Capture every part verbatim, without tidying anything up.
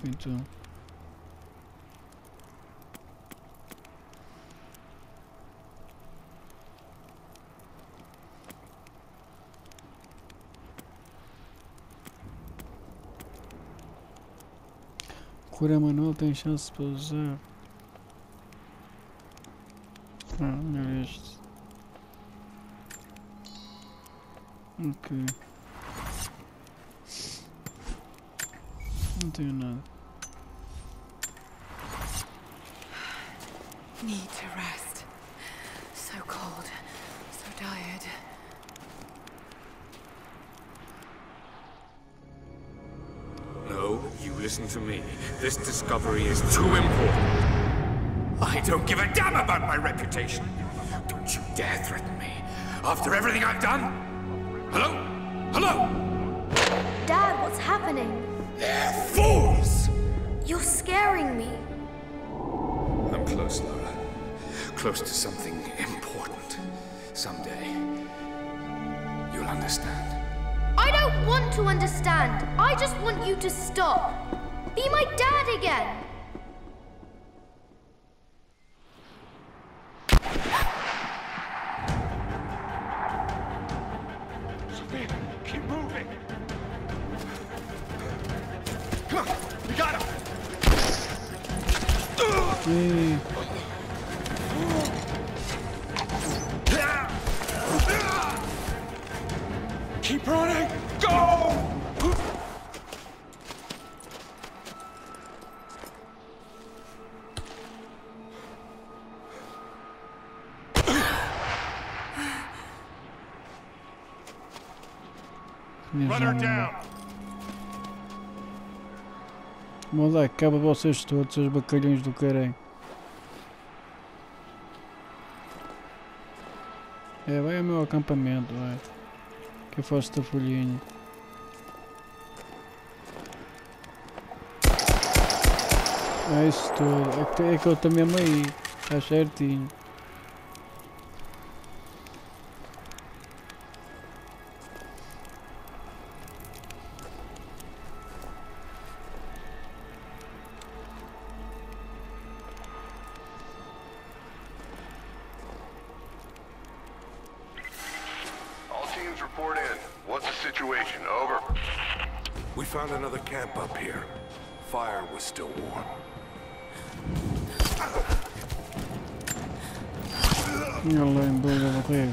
Então. Cura manual tem chance para usar. Ah, olha este. Ok. Não tenho nada. Need to rest. So cold, so tired. No, you listen to me. This discovery is too important. I don't give a damn about my reputation. Don't you dare threaten me. After everything I've done? Hello? Hello? Dad, what's happening? They're fools! You're scaring me. I'm close, Laura. Close to something important. Someday, you'll understand. I don't want to understand. I just want you to stop. Be my dad again. Sophia, keep moving. Come on, we got him. Ei. Keep running! Go! Run her down! Moleque, acaba vocês todos, os bacalhões do caralho. É, vai ao meu acampamento, vai. Que eu faço da folhinha. É isso tudo. É que, é que eu estou mesmo aí. Está certinho. Report in. What's the situation? Over. We found another camp up here. Fire was still warm. يلا ينبغي بخير.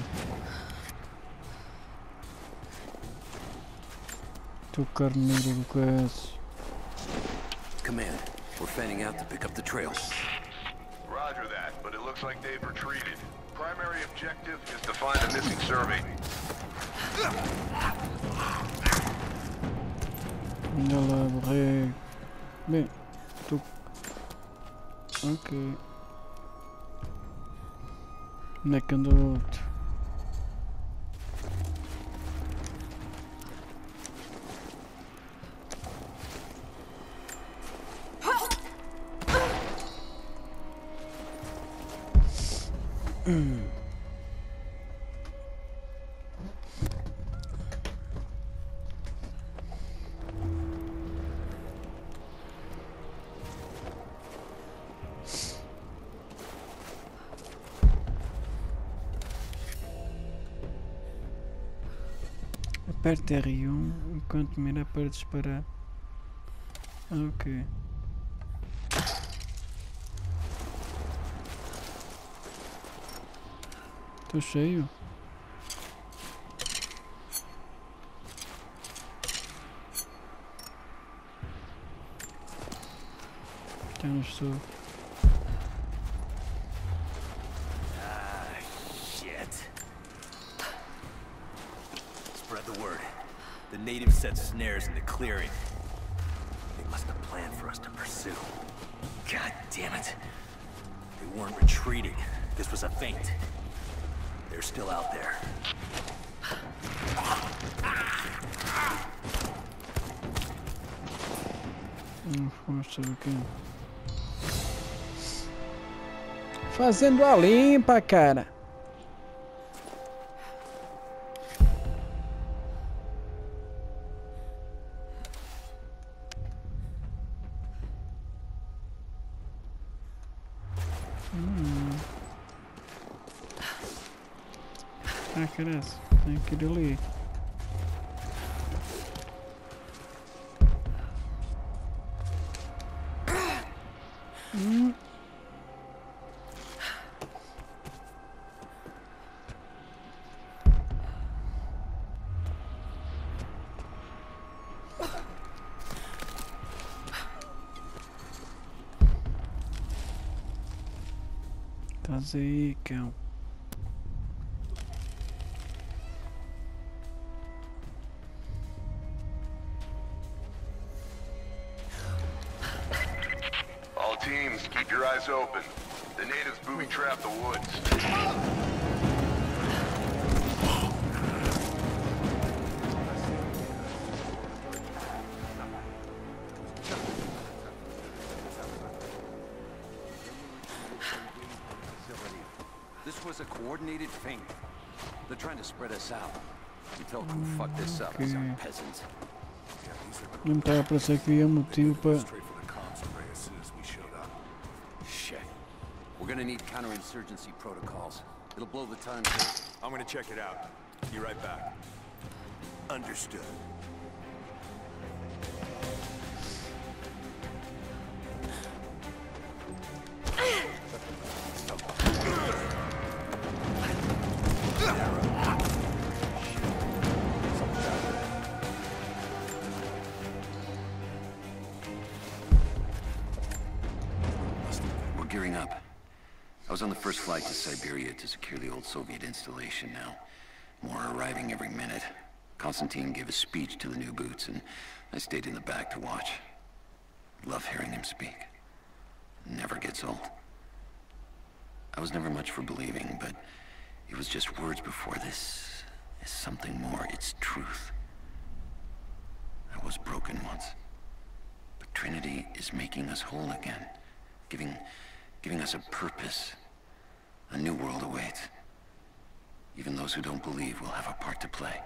Tu carneiro do caso. Command, we're fanning out to pick up the trail. Roger that, but it looks like they've retreated. Primary objective is to find the missing survey. يلا بخير. Bem, tu... Ok. Onde é que andou o outro? Aperte R um enquanto mira para disparar. Ok. Estou cheio. Já não estou. The word. The natives set snares in the clearing. They must have planned for us to pursue. God damn it. They weren't retreating. This was a feint. They're still out there. Hum, mostra aqui. Fazendo a limpa, cara. Hum. Ah, caralho. Tenho que ir ali. Hum. Estás aí, cão. All teams, keep your eyes open. The natives booby-trap the woods. This was a coordinated feint. They're trying to spread us out. You tell who fucked this up, Okay. some peasants. Não me estava a parecer que havia motivo para. Straight for the comms array as soon as we showed up. Shit. We're gonna need counterinsurgency protocols. It'll blow the time too. I'm gonna check it out. Be right back. Understood. We're gearing up. I was on the first flight to Siberia to secure the old Soviet installation now. More are arriving every minute. Konstantin gave a speech to the new boots, and I stayed in the back to watch. Love hearing him speak. Never gets old. I was never much for believing, but it was just words before. This is something more. It's truth. I was broken once. But Trinity is making us whole again. Giving... giving us a purpose. A new world awaits. Even those who don't believe will have a part to play.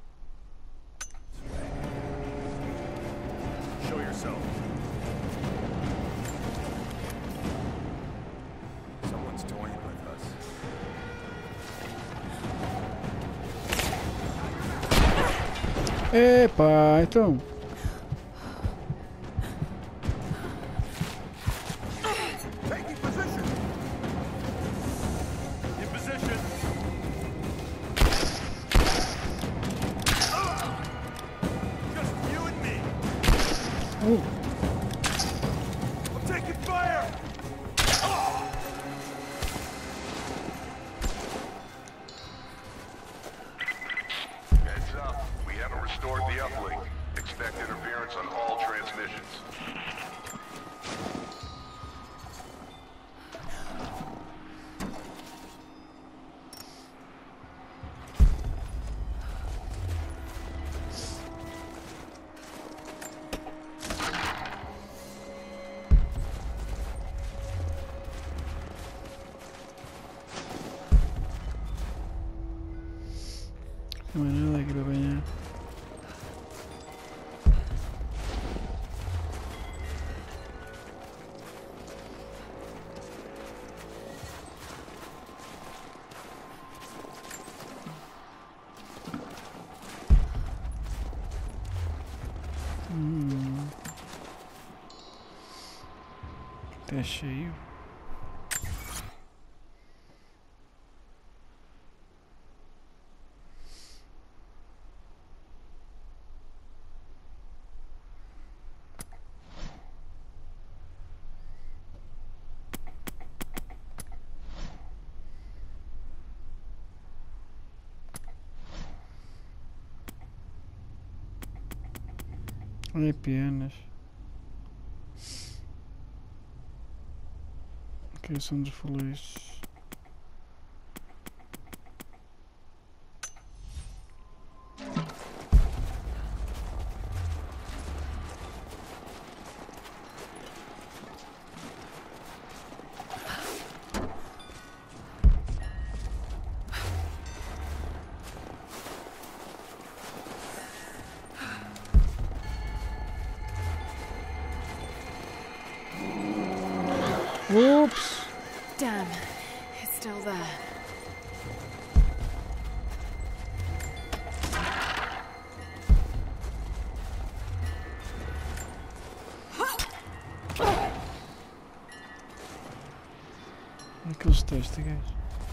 Show yourself. Someone's toying with us. Epa, então. Taking position. In position. Just you and me. Oh, I'm taking fire. Heads up. We haven't restored the uplink. Expect interference on all transmissions. não é nada que apanhar. Hum. Tá cheio. Ai, penas. Que são dos felizes. Oops! Damn, it's still there. Aqueles testes, guys.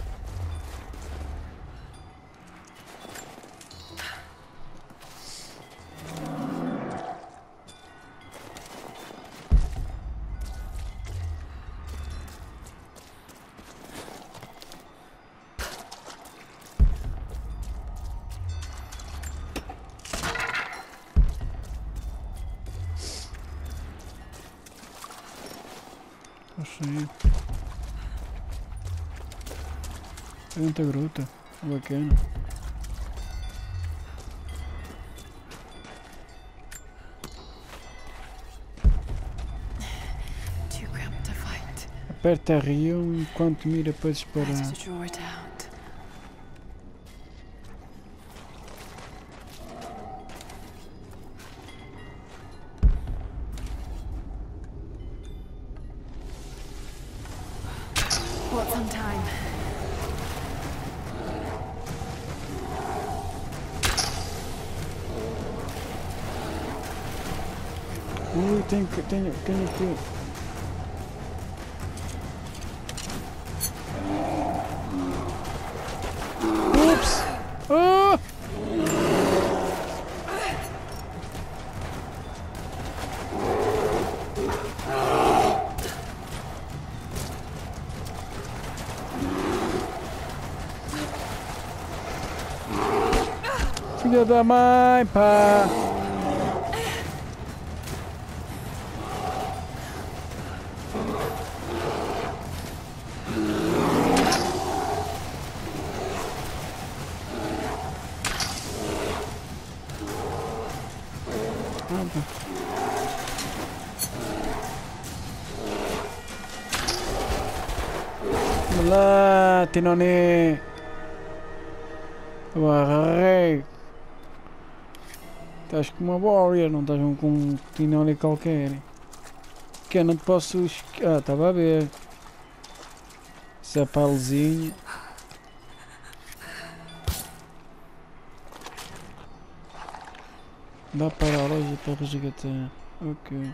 Achei. Tem muita gruta. Bacana. Too cramped to fight. Aperta R um enquanto mira para disparar. Better to draw it out. Bought some time. Ui, tenho que. tenho. tenho que. Ups! Ah! Filha da mãe, pá! Lá, Tinone. Barrei. Estás com uma warrior, não estás com um Tinone qualquer. Que eu não te posso... Ah, estava a ver. Essa palezinha. Dá para a loja para resgatar. Ok.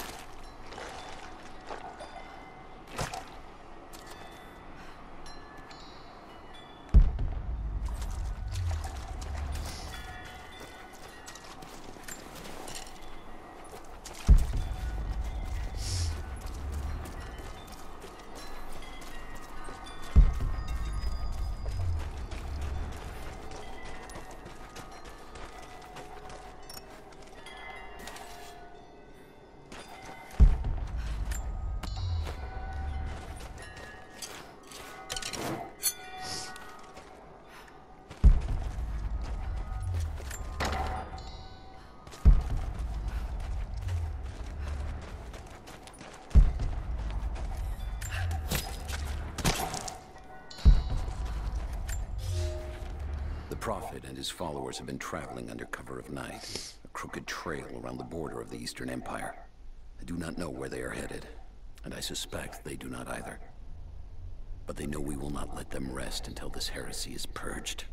The Prophet and his followers have been traveling under cover of night, a crooked trail around the border of the Eastern Empire. I do not know where they are headed, and I suspect they do not either. But they know we will not let them rest until this heresy is purged.